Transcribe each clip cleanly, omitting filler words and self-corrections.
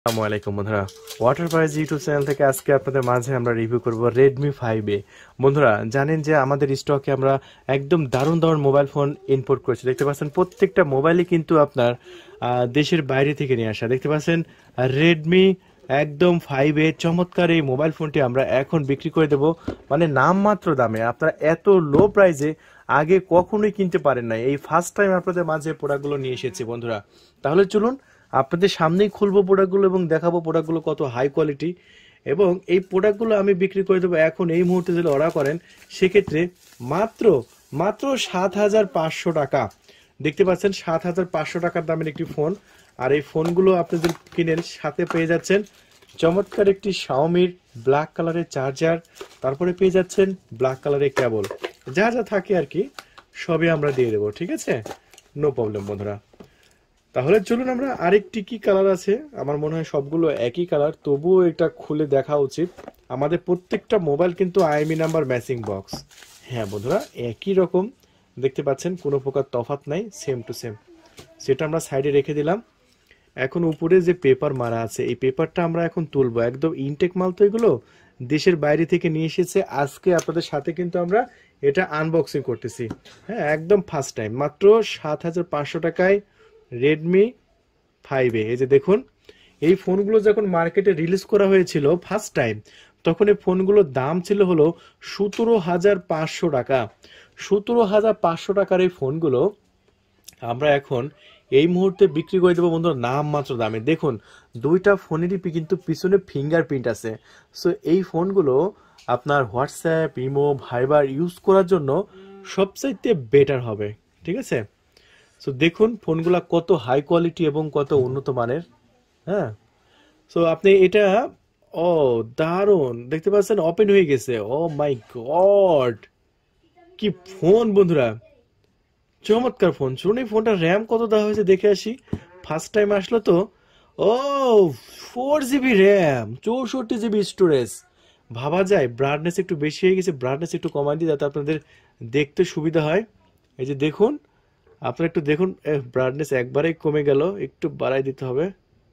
আসসালামু আলাইকুম বন্ধুরা, ওয়াটার প্রাইজ ইউটিউব চ্যানেল থেকে আজকে আপনাদের মাঝে আমরা রিভিউ করব Redmi 5A। বন্ধুরা জানেন যে আমাদের স্টকে আমরা একদম দারুণ দারুণ মোবাইল ফোন ইম্পোর্ট করেছি। দেখতে পাচ্ছেন প্রত্যেকটা মোবাইলই কিন্তু আপনার দেশের বাইরে থেকে নিয়ে আসা। দেখতে পাচ্ছেন Redmi একদম 5A চমৎকার এই মোবাইল ফোনটি আমরা এখন বিক্রি করে দেব, মানে নামমাত্র দামে। আপনারা এত লো প্রাইসে আগে কখনোই কিনতে পারেন না, এই ফার্স্ট টাইম আপনাদের মাঝে প্রোডাক্টগুলো নিয়ে এসেছি বন্ধুরা। তাহলে চলুন আপনাদের সামনেই খুলবো প্রোডাক্টগুলো এবং দেখাবো প্রোডাক্টগুলো কত হাই কোয়ালিটি, এবং এই প্রোডাক্টগুলো আমি বিক্রি করে দেবো এখন এই মুহূর্তে যদি অর্ডার করেন সেক্ষেত্রে মাত্র মাত্র 7,500 টাকা। দেখতে পাচ্ছেন 7,500 টাকার দামের একটি ফোন। আর এই ফোনগুলো আপনাদের কিনেন সাথে পেয়ে যাচ্ছেন চমৎকার একটি শাওমির ব্ল্যাক কালারের চার্জার, তারপরে পেয়ে যাচ্ছেন ব্ল্যাক কালারের কেবল, যা যা থাকে আর কি সবই আমরা দিয়ে দেবো, ঠিক আছে, নো প্রবলেম বন্ধুরা। তাহলে চলুন আমরা আরেকটি কি কালার আছে, আমার মনে হয় সবগুলো একই কালার, তবুও এটা খুলে দেখা উচিত। আমাদের প্রত্যেকটা মোবাইল কিন্তু আইএমই নাম্বার ম্যাচিং বক্স। হ্যাঁ বন্ধুরা, একই রকম দেখতে পাচ্ছেন, কোনো প্রকার তফাৎ নাই, সেম টু সেম। সেটা আমরা সাইডে রেখে দিলাম। এখন উপরে যে পেপার মারা আছে এই পেপারটা আমরা এখন তুলবো। একদম ইনটেক মাল তো, এগুলো দেশের বাইরে থেকে নিয়ে এসেছে। আজকে আপনাদের সাথে কিন্তু আমরা এটা আনবক্সিং করতেছি। হ্যাঁ, একদম ফার্স্ট টাইম, মাত্র 7,500 টাকায় Redmi 5A। এই যে দেখুন, এই ফোনগুলো যখন মার্কেটে রিলিজ করা হয়েছিল ফার্স্ট টাইম, তখন এই ফোনগুলোর দাম ছিল হলো 17,500 টাকা। 17,500 টাকার এই ফোনগুলো আমরা এখন এই মুহূর্তে বিক্রি করে দেবো বন্ধুরা নামমাত্র দামে। দেখুন দুইটা ফোনেরই কিন্তু পিছনে ফিঙ্গারপ্রিন্ট আছে। সো এই ফোনগুলো আপনার হোয়াটসঅ্যাপ, ইমো, ভাইবার ইউজ করার জন্য সবচাইতে বেটার হবে, ঠিক আছে। সো দেখুন ফোনগুলা কত হাই কোয়ালিটি এবং কত উন্নত মানের। হ্যাঁ, সো আপনি এটা, ও দারুণ দেখতে পাচ্ছেন, ওপেন হয়ে গেছে। ও মাই গড, কি ফোন বন্ধুরা, চমৎকার ফোন। শুনুন এই ফোনটা র্যাম কত দেওয়া হয়েছে দেখে আসি, ফার্স্ট টাইম আসলো তো। ও 4 GB র্যাম, 64 GB স্টোরেজ। ভাবা যায় ব্রাইটনেস একটু বেশি হয়ে গেছে, ব্রাইটনেস একটু কমাই দিই যাতে আপনাদের দেখতে সুবিধা হয়। এই যে দেখুন, আপনারা একটু দেখুন, ব্রাইটনেস একবারেই কমে গেল, একটু বাড়াই দিতে হবে।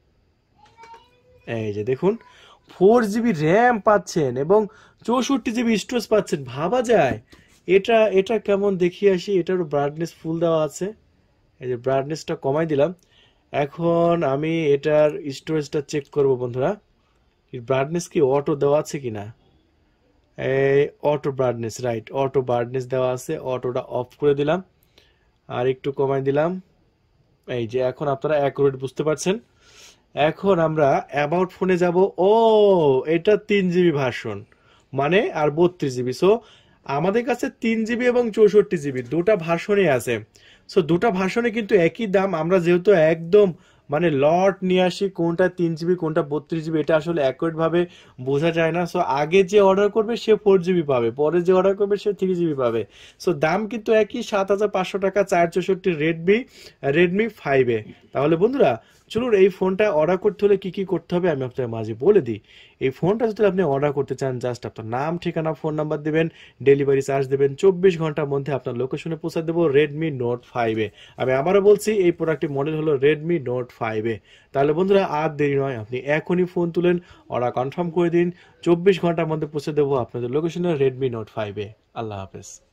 এই যে দেখুন 4 GB র্যাম পাচ্ছেন এবং 64 GB স্টোরেজ পাচ্ছেন। ভাবা যায় এটা এটা কেমন দেখিয়ে আসি। এটারও ব্রাইটনেস ফুল দেওয়া আছে। এই যে ব্রাইটনেসটা কমাই দিলাম। এখন আমি এটার স্টোরেজটা চেক করব বন্ধুরা, ব্রাইটনেস কি অটো দেওয়া আছে কিনা। এই auto brightness, right, auto brightness দেওয়া আছে। অটোটা অফ করে দিলাম আর একটু কমাই দিলাম। এই যে এখন আপনারা অ্যাকুরেট বুঝতে পারছেন। এখন আমরা অ্যাবাউট ফোনে যাব। ও এটা 3 GB ভার্সন, মানে আর 32 GB। সো আমাদের কাছে 3 GB এবং 64 GB দুটা ভার্সনই আছে। সো দুটা ভার্সনে কিন্তু একই দাম। আমরা যেহেতু একদম মানে লট নিয়ে আসি, কোনটা 3 GB কোনটা 32 GB এটা আসলে অ্যাকুরেট ভাবে বোঝা যায় না। সো আগে যে অর্ডার করবে সে 4 GB পাবে, পরে যে অর্ডার করবে সে 3 GB পাবে। সো দাম কিন্তু একই, 7,500 টাকা, 464 রেডমি 5A। তাহলে বন্ধুরা চলুন এই ফোনটা অর্ডার করতে হলে কি কি করতে হবে আমি আপনাদের মাঝে বলে দিই। এই ফোনটা যদি আপনি অর্ডার করতে চান, জাস্ট আপনার নাম, ঠিকানা, ফোন নাম্বার দেবেন, ডেলিভারি চার্জ দেবেন, 24 ঘন্টার মধ্যে আপনার লোকেশনে পৌঁছে দেবো Redmi Note 5A। আমি আবারও বলছি এই প্রোডাক্টের মডেল হলো Redmi Note 5A। তাহলে বন্ধুরা আর দেরি নয়, আপনি এখনই ফোন তুলেন, অর্ডার কনফার্ম করে দিন, 24 ঘন্টার মধ্যে পৌঁছে দেবো আপনাদের লোকেশনে Redmi Note 5A। আল্লাহ হাফেজ।